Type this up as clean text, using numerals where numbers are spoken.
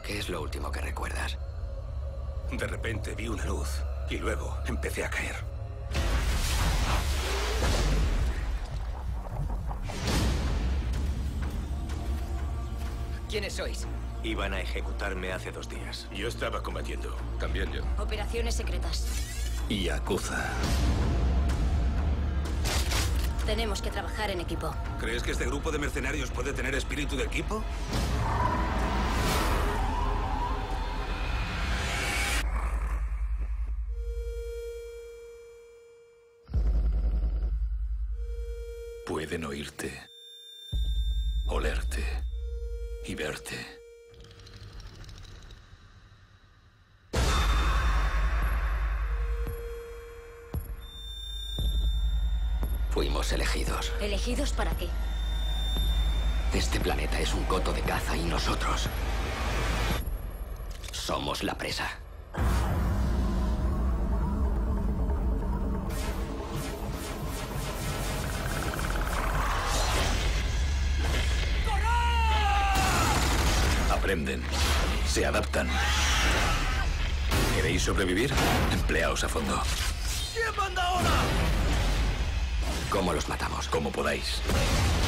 ¿Qué es lo último que recuerdas? De repente vi una luz y luego empecé a caer. ¿Quiénes sois? Iban a ejecutarme hace 2 días. Yo estaba combatiendo. También yo. Operaciones secretas. Yakuza. Tenemos que trabajar en equipo. ¿Crees que este grupo de mercenarios puede tener espíritu de equipo? Pueden oírte, olerte y verte. Fuimos elegidos. ¿Elegidos para qué? Este planeta es un coto de caza y nosotros somos la presa. Aprenden, se adaptan. ¿Queréis sobrevivir? Empleaos a fondo. ¿Cómo los matamos? Como podáis.